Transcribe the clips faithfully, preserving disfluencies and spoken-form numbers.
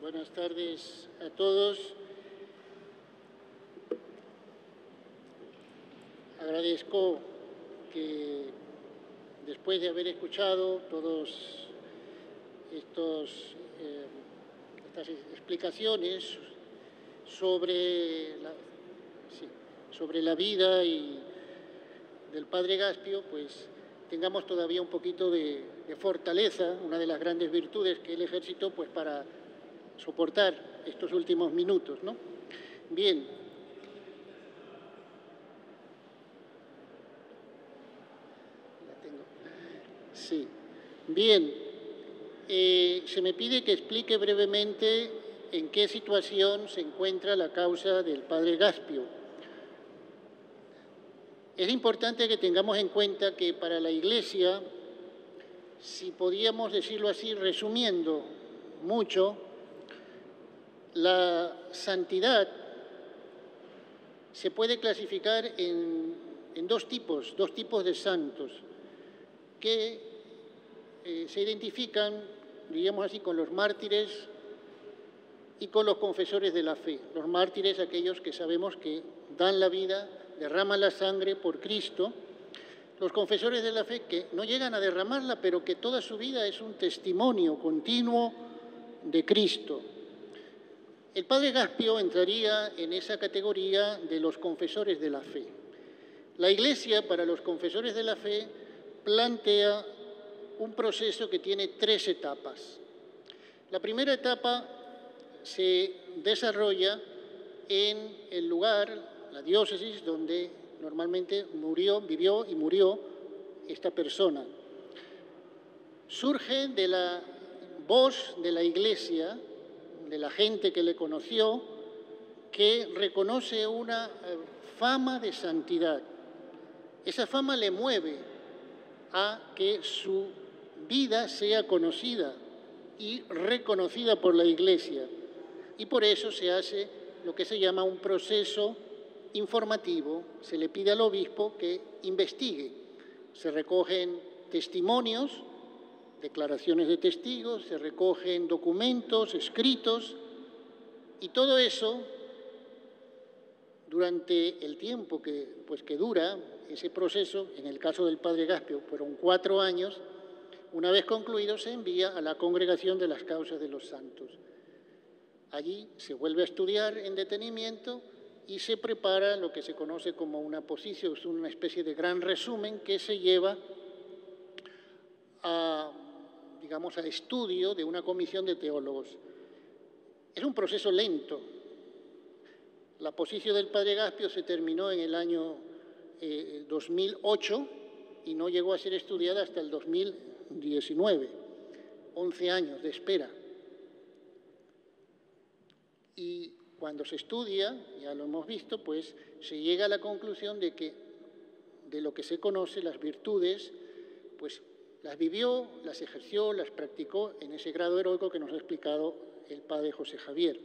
Buenas tardes a todos. Agradezco que después de haber escuchado todos estos, eh, estas explicaciones sobre la, sí, sobre la vida y del Padre Gaspio, pues tengamos todavía un poquito de, de fortaleza, una de las grandes virtudes que él ejercitó pues para soportar estos últimos minutos, ¿no? Bien. La tengo. Sí. Bien. Eh, se me pide que explique brevemente en qué situación se encuentra la causa del Padre Gaspio. Es importante que tengamos en cuenta que para la Iglesia, si podíamos decirlo así, resumiendo mucho, la santidad se puede clasificar en, en dos tipos, dos tipos de santos, que eh, se identifican, diríamos así, con los mártires y con los confesores de la fe. Los mártires, aquellos que sabemos que dan la vida, derraman la sangre por Cristo. Los confesores de la fe que no llegan a derramarla, pero que toda su vida es un testimonio continuo de Cristo. El Padre Gaspio entraría en esa categoría de los confesores de la fe. La Iglesia, para los confesores de la fe, plantea un proceso que tiene tres etapas. La primera etapa se desarrolla en el lugar, la diócesis, donde normalmente murió, vivió y murió esta persona. Surge de la voz de la Iglesia, de la gente que le conoció, que reconoce una fama de santidad. Esa fama le mueve a que su vida sea conocida y reconocida por la Iglesia. Y por eso se hace lo que se llama un proceso informativo. Se le pide al obispo que investigue. Se recogen testimonios, declaraciones de testigos, se recogen documentos, escritos, y todo eso, durante el tiempo que, pues, que dura ese proceso, en el caso del Padre Gaspio fueron cuatro años, una vez concluido se envía a la Congregación de las Causas de los Santos. Allí se vuelve a estudiar en detenimiento y se prepara lo que se conoce como una posición, es una especie de gran resumen que se lleva a, digamos, a estudio de una comisión de teólogos. Es un proceso lento. La posición del Padre Gaspio se terminó en el año eh, dos mil ocho y no llegó a ser estudiada hasta el dos mil diecinueve. once años de espera. Y cuando se estudia, ya lo hemos visto, pues se llega a la conclusión de que de lo que se conoce, las virtudes, pues las vivió, las ejerció, las practicó en ese grado heroico que nos ha explicado el Padre José Javier.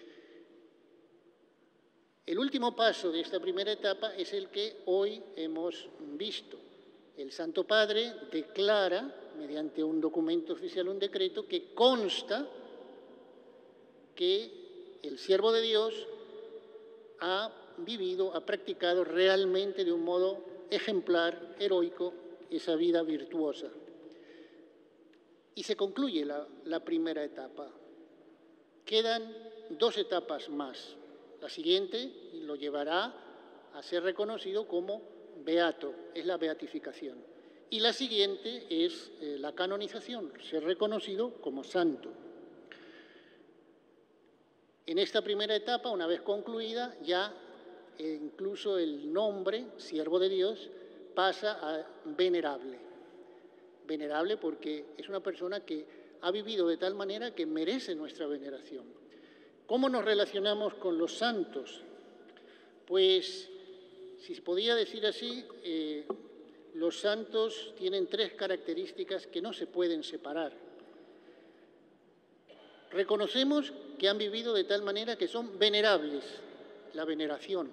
El último paso de esta primera etapa es el que hoy hemos visto. El Santo Padre declara, mediante un documento oficial, un decreto, que consta que el siervo de Dios ha vivido, ha practicado realmente de un modo ejemplar, heroico, esa vida virtuosa. Y se concluye la, la primera etapa. Quedan dos etapas más. La siguiente lo llevará a ser reconocido como beato, es la beatificación. Y la siguiente es eh, la canonización, ser reconocido como santo. En esta primera etapa, una vez concluida, ya eh, incluso el nombre, siervo de Dios, pasa a venerable. Venerable porque es una persona que ha vivido de tal manera que merece nuestra veneración. ¿Cómo nos relacionamos con los santos? Pues, si se podía decir así, eh, los santos tienen tres características que no se pueden separar. Reconocemos que han vivido de tal manera que son venerables, la veneración.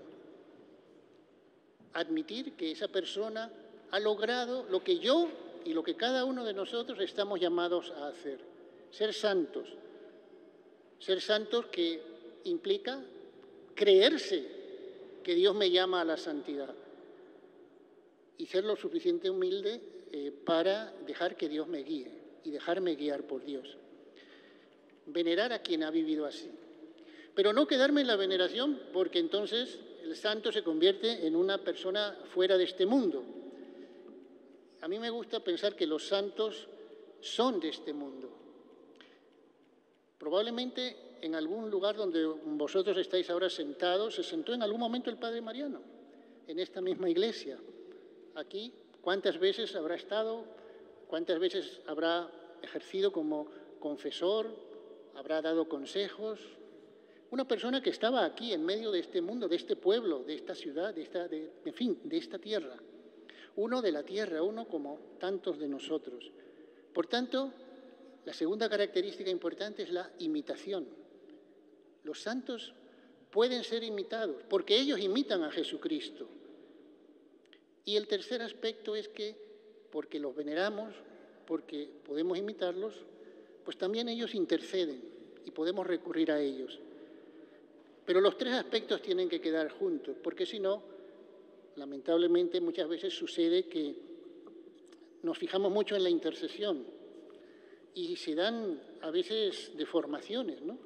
Admitir que esa persona ha logrado lo que yo y lo que cada uno de nosotros estamos llamados a hacer, ser santos. Ser santos que implica creerse que Dios me llama a la santidad y ser lo suficiente humilde eh, para dejar que Dios me guíe y dejarme guiar por Dios. Venerar a quien ha vivido así. Pero no quedarme en la veneración, porque entonces el santo se convierte en una persona fuera de este mundo. A mí me gusta pensar que los santos son de este mundo. Probablemente en algún lugar donde vosotros estáis ahora sentados, se sentó en algún momento el Padre Mariano, en esta misma iglesia. Aquí, ¿cuántas veces habrá estado? ¿Cuántas veces habrá ejercido como confesor? ¿Habrá dado consejos? Una persona que estaba aquí en medio de este mundo, de este pueblo, de esta ciudad, de esta, de, en fin, de esta tierra. Uno de la tierra, uno como tantos de nosotros. Por tanto, la segunda característica importante es la imitación. Los santos pueden ser imitados porque ellos imitan a Jesucristo. Y el tercer aspecto es que, porque los veneramos, porque podemos imitarlos, pues también ellos interceden y podemos recurrir a ellos. Pero los tres aspectos tienen que quedar juntos, porque si no, lamentablemente muchas veces sucede que nos fijamos mucho en la intercesión y se dan a veces deformaciones, ¿no?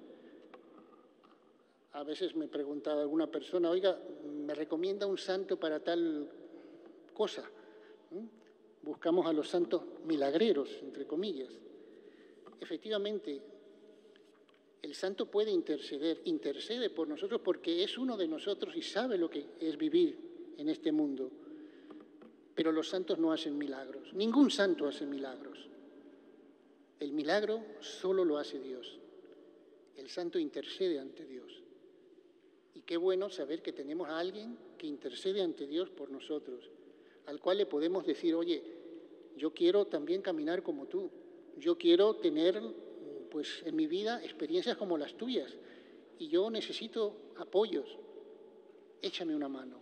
A veces me pregunta alguna persona, oiga, ¿me recomienda un santo para tal cosa? ¿Mm? Buscamos a los santos milagreros, entre comillas. Efectivamente, el santo puede interceder, intercede por nosotros porque es uno de nosotros y sabe lo que es vivir en este mundo. Pero los santos no hacen milagros. Ningún santo hace milagros. El milagro solo lo hace Dios. El santo intercede ante Dios. Y qué bueno saber que tenemos a alguien que intercede ante Dios por nosotros, al cual le podemos decir, oye, yo quiero también caminar como tú. Yo quiero tener, pues, en mi vida experiencias como las tuyas y yo necesito apoyos. Échame una mano.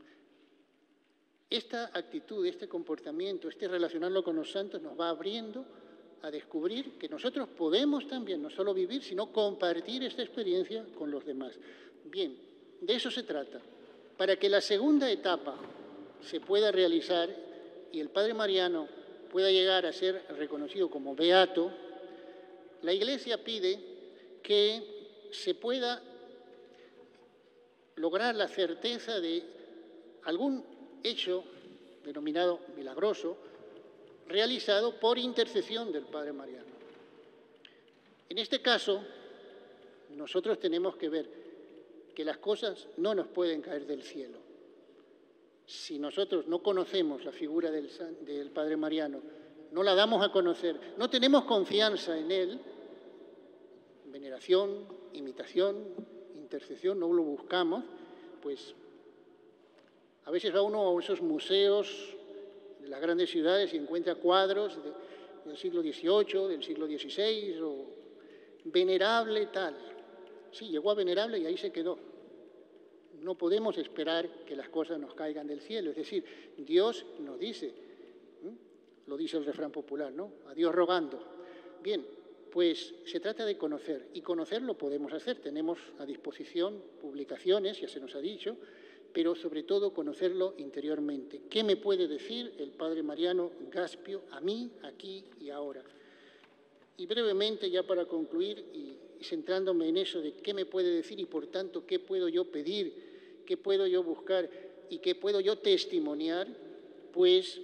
Esta actitud, este comportamiento, este relacionarlo con los santos nos va abriendo a descubrir que nosotros podemos también no solo vivir, sino compartir esta experiencia con los demás. Bien, de eso se trata. Para que la segunda etapa se pueda realizar y el Padre Mariano pueda llegar a ser reconocido como beato, la Iglesia pide que se pueda lograr la certeza de algún hecho denominado milagroso, realizado por intercesión del Padre Mariano. En este caso, nosotros tenemos que ver que las cosas no nos pueden caer del cielo. Si nosotros no conocemos la figura del, del Padre Mariano, no la damos a conocer, no tenemos confianza en él, veneración, imitación, intercesión, no lo buscamos, pues a veces va uno a esos museos de las grandes ciudades y encuentra cuadros de, del siglo dieciocho, del siglo dieciséis, o venerable tal. Sí, llegó a venerable y ahí se quedó. No podemos esperar que las cosas nos caigan del cielo. Es decir, Dios nos dice, ¿eh? Lo dice el refrán popular, ¿no? A Dios rogando. Bien, pues se trata de conocer, y conocer lo podemos hacer. Tenemos a disposición publicaciones, ya se nos ha dicho, pero sobre todo conocerlo interiormente. ¿Qué me puede decir el Padre Mariano Gaspio a mí, aquí y ahora? Y brevemente, ya para concluir, y, y centrándome en eso de qué me puede decir y por tanto qué puedo yo pedir, qué puedo yo buscar y qué puedo yo testimoniar, pues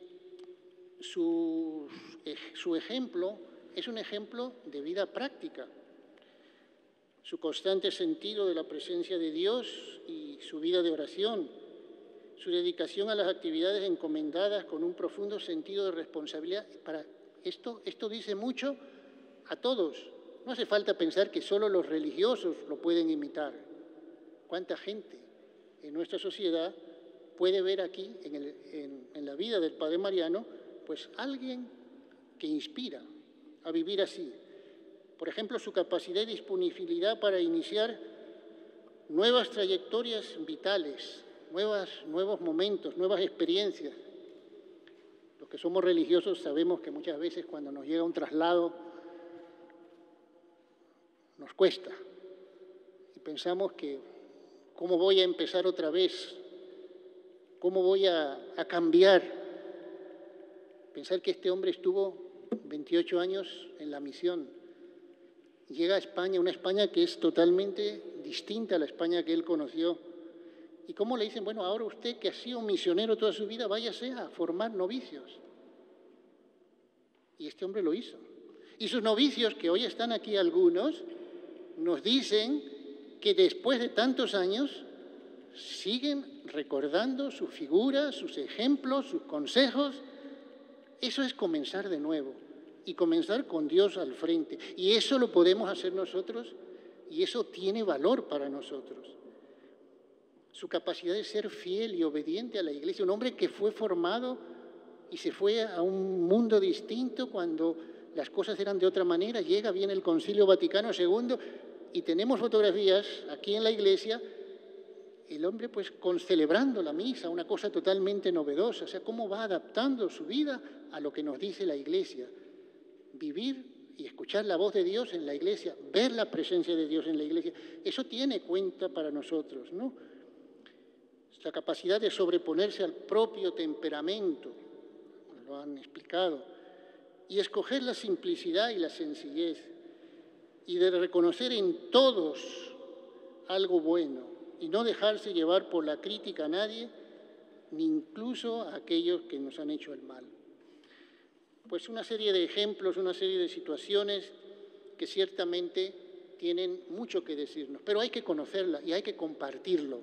su, su ejemplo es un ejemplo de vida práctica. Su constante sentido de la presencia de Dios y su vida de oración, su dedicación a las actividades encomendadas con un profundo sentido de responsabilidad. Para esto, esto dice mucho a todos. No hace falta pensar que solo los religiosos lo pueden imitar. ¿Cuánta gente en nuestra sociedad puede ver aquí, en, el, en, en la vida del Padre Mariano, pues alguien que inspira a vivir así? Por ejemplo, su capacidad y disponibilidad para iniciar nuevas trayectorias vitales, nuevas, nuevos momentos, nuevas experiencias. Los que somos religiosos sabemos que muchas veces cuando nos llega un traslado nos cuesta. Y pensamos que, ¿cómo voy a empezar otra vez? ¿Cómo voy a, a cambiar? Pensar que este hombre estuvo veintiocho años en la misión. Llega a España, una España que es totalmente distinta a la España que él conoció. ¿Y cómo le dicen? Bueno, ahora usted que ha sido un misionero toda su vida, váyase a formar novicios. Y este hombre lo hizo. Y sus novicios, que hoy están aquí algunos, nos dicen que después de tantos años siguen recordando sus figuras, sus ejemplos, sus consejos. Eso es comenzar de nuevo y comenzar con Dios al frente. Y eso lo podemos hacer nosotros y eso tiene valor para nosotros. Su capacidad de ser fiel y obediente a la Iglesia, un hombre que fue formado y se fue a un mundo distinto cuando las cosas eran de otra manera. Llega bien el Concilio Vaticano segundo y tenemos fotografías aquí en la iglesia, el hombre pues con, celebrando la misa, una cosa totalmente novedosa. O sea, cómo va adaptando su vida a lo que nos dice la Iglesia. Vivir y escuchar la voz de Dios en la Iglesia, ver la presencia de Dios en la Iglesia, eso tiene cuenta para nosotros, ¿no? La capacidad de sobreponerse al propio temperamento, lo han explicado, y escoger la simplicidad y la sencillez, y de reconocer en todos algo bueno, y no dejarse llevar por la crítica a nadie, ni incluso a aquellos que nos han hecho el mal. Pues una serie de ejemplos, una serie de situaciones que ciertamente tienen mucho que decirnos, pero hay que conocerla y hay que compartirlo.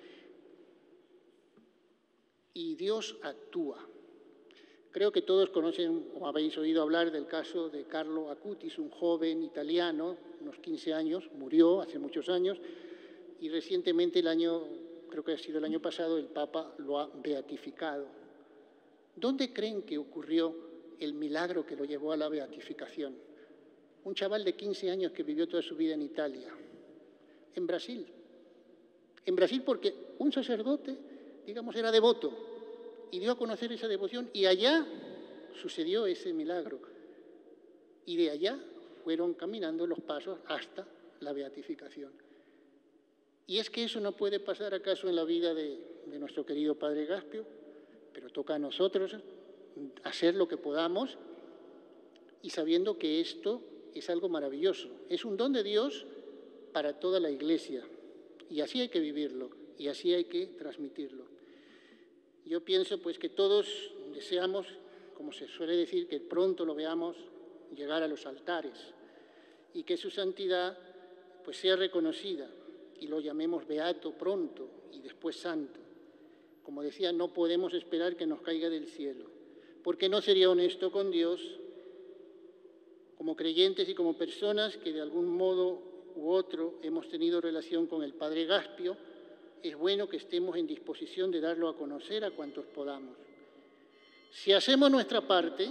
Y Dios actúa. Creo que todos conocen o habéis oído hablar del caso de Carlo Acutis, un joven italiano, unos quince años, murió hace muchos años, y recientemente, el año, creo que ha sido el año pasado, el Papa lo ha beatificado. ¿Dónde creen que ocurrió el milagro que lo llevó a la beatificación? Un chaval de quince años que vivió toda su vida en Italia, en Brasil. En Brasil porque un sacerdote, digamos, era devoto y dio a conocer esa devoción y allá sucedió ese milagro. Y de allá fueron caminando los pasos hasta la beatificación. Y es que eso no puede pasar acaso en la vida de, de nuestro querido Padre Gaspio, pero toca a nosotros hacer lo que podamos y sabiendo que esto es algo maravilloso. Es un don de Dios para toda la Iglesia y así hay que vivirlo y así hay que transmitirlo. Yo pienso pues que todos deseamos, como se suele decir, que pronto lo veamos llegar a los altares y que su santidad pues sea reconocida y lo llamemos beato pronto y después santo. Como decía, no podemos esperar que nos caiga del cielo, porque no sería honesto con Dios, como creyentes y como personas que de algún modo u otro hemos tenido relación con el Padre Gaspio. Es bueno que estemos en disposición de darlo a conocer a cuantos podamos. Si hacemos nuestra parte,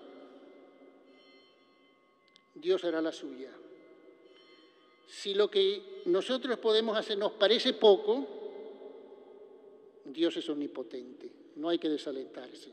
Dios hará la suya. Si lo que nosotros podemos hacer nos parece poco, Dios es omnipotente, no hay que desalentarse.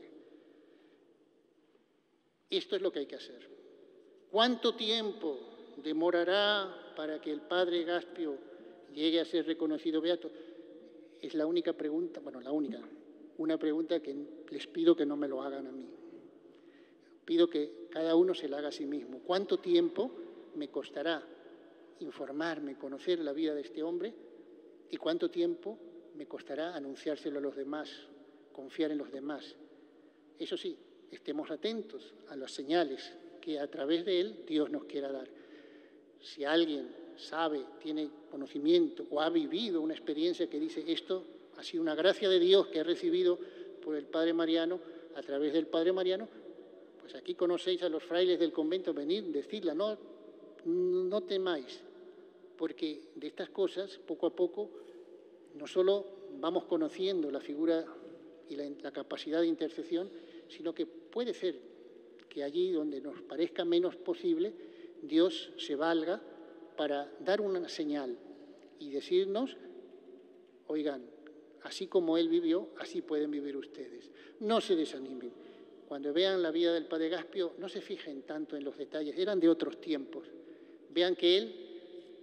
Esto es lo que hay que hacer. ¿Cuánto tiempo demorará para que el Padre Gaspio llegue a ser reconocido beato? Es la única pregunta, bueno, la única, una pregunta que les pido que no me lo hagan a mí. Pido que cada uno se la haga a sí mismo. ¿Cuánto tiempo me costará informarme, conocer la vida de este hombre? ¿Y cuánto tiempo me costará anunciárselo a los demás, confiar en los demás? Eso sí, estemos atentos a las señales que a través de él Dios nos quiera dar. Si alguien sabe, tiene conocimiento o ha vivido una experiencia que dice esto ha sido una gracia de Dios que he recibido por el Padre Mariano, a través del Padre Mariano, pues aquí conocéis a los frailes del convento, venid, decidla, no, no temáis, porque de estas cosas, poco a poco, no solo vamos conociendo la figura y la, la capacidad de intercesión, sino que puede ser que allí donde nos parezca menos posible, Dios se valga para dar una señal y decirnos, oigan, así como él vivió, así pueden vivir ustedes. No se desanimen. Cuando vean la vida del Padre Gaspio, no se fijen tanto en los detalles, eran de otros tiempos. Vean que él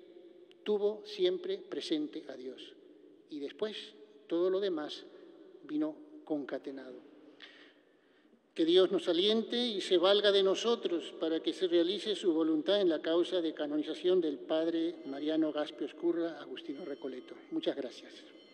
tuvo siempre presente a Dios. Y después todo lo demás vino concatenado. Que Dios nos aliente y se valga de nosotros para que se realice su voluntad en la causa de canonización del Padre Mariano Gaspio Escurra Agustino Recoleto. Muchas gracias.